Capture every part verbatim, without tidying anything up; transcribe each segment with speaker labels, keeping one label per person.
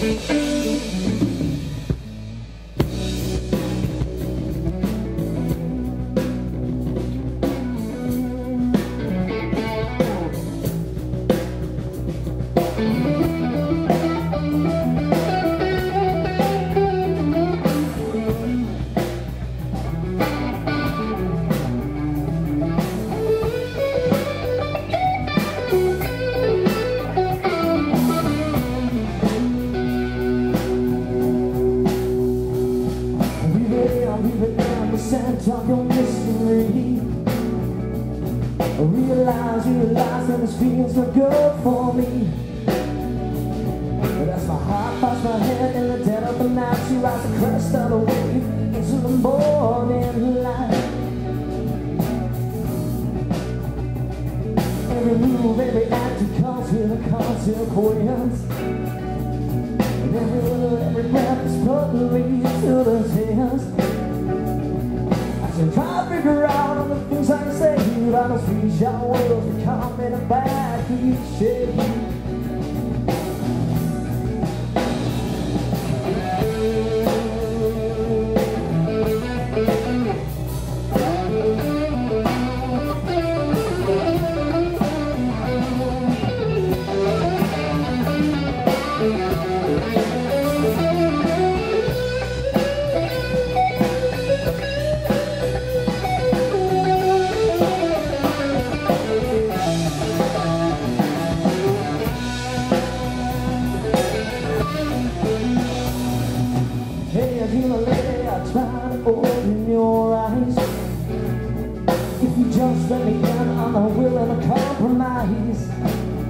Speaker 1: Of your mystery, I realize, realize that this feeling's not good for me. But as my heart finds my head in the dead of the night, she rides the crest of the wave into the morning light. Every move, every act comes with a consequence, and every, every breath is put leads to the test. So try to figure out all the things I say, I don't speak your words become in a bad cliche. Open your eyes. If you just let me in, I'm willing to compromise.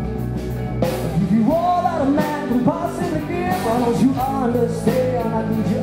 Speaker 1: If you all out of man can possibly give, why don't you understand? I need you.